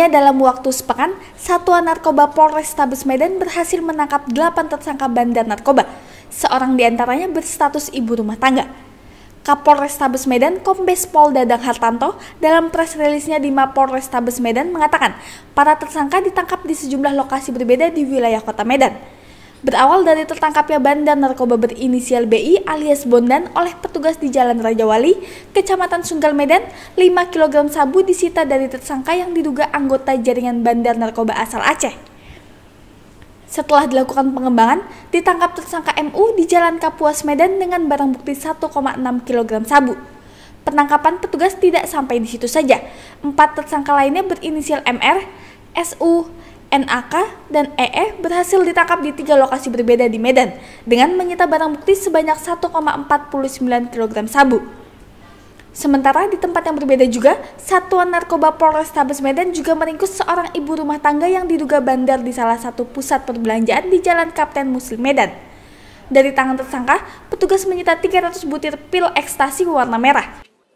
Hanya dalam waktu sepekan, Satuan Narkoba Polrestabes Medan berhasil menangkap 8 tersangka bandar narkoba. Seorang diantaranya berstatus ibu rumah tangga. Kapolrestabes Medan Kombes Pol Dadang Hartanto dalam press release-nya di Mapolrestabes Medan mengatakan para tersangka ditangkap di sejumlah lokasi berbeda di wilayah kota Medan. Berawal dari tertangkapnya bandar narkoba berinisial BI alias Bondan oleh petugas di Jalan Raja Wali, Kecamatan Sunggal Medan, 5 kg sabu disita dari tersangka yang diduga anggota jaringan bandar narkoba asal Aceh. Setelah dilakukan pengembangan, ditangkap tersangka MU di Jalan Kapuas Medan dengan barang bukti 1,6 kg sabu. Penangkapan petugas tidak sampai di situ saja. 4 tersangka lainnya berinisial MR, SU, NAK, dan EE berhasil ditangkap di 3 lokasi berbeda di Medan dengan menyita barang bukti sebanyak 1,49 kg sabu. Sementara di tempat yang berbeda juga, Satuan Narkoba Polrestabes Medan juga meringkus seorang ibu rumah tangga yang diduga bandar di salah satu pusat perbelanjaan di Jalan Kapten Muslim Medan. Dari tangan tersangka, petugas menyita 300 butir pil ekstasi warna merah.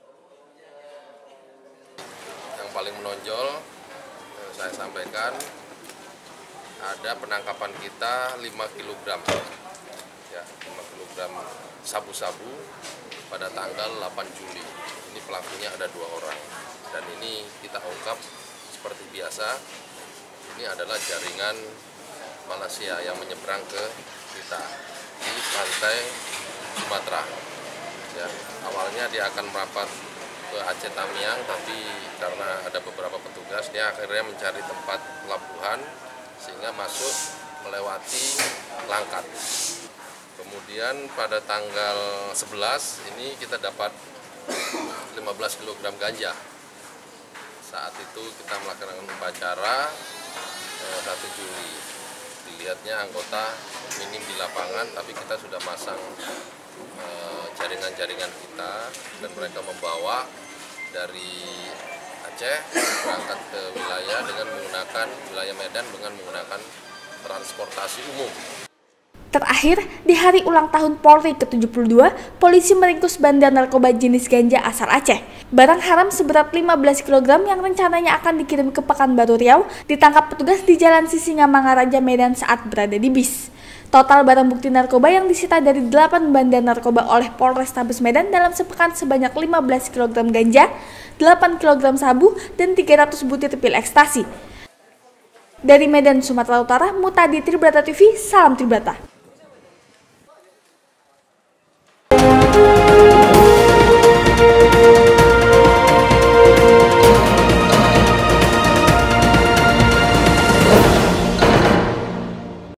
Yang paling menonjol, saya sampaikan, ada penangkapan kita 5 kg ya, 5 kg sabu-sabu pada tanggal 8 Juli. Ini pelakunya ada 2 orang dan ini kita ungkap seperti biasa. Ini adalah jaringan Malaysia yang menyeberang ke kita di pantai Sumatera ya. Awalnya dia akan merapat ke Aceh Tamiang, tapi karena ada beberapa petugas dia akhirnya mencari tempat pelabuhan sehingga masuk melewati Langkat. Kemudian pada tanggal 11 ini kita dapat 15 kg ganja. Saat itu kita melakukan upacara 1 Juli. Dilihatnya anggota minim di lapangan, tapi kita sudah masang jaringan-jaringan kita dan mereka membawa dari Aceh berangkat ke wilayah dengan menggunakan wilayah Medan dengan menggunakan transportasi umum. Terakhir, di hari ulang tahun Polri ke-72, polisi meringkus bandar narkoba jenis ganja asal Aceh. Barang haram seberat 15 kg yang rencananya akan dikirim ke Pekanbaru Riau ditangkap petugas di Jalan Sisingamangaraja Medan saat berada di bis. Total barang bukti narkoba yang disita dari 8 bandar narkoba oleh Polrestabes Medan dalam sepekan sebanyak 15 kg ganja, 8 kg sabu, dan 300 butir pil ekstasi. Dari Medan, Sumatera Utara, Mutadi Tribrata TV, salam Tribrata.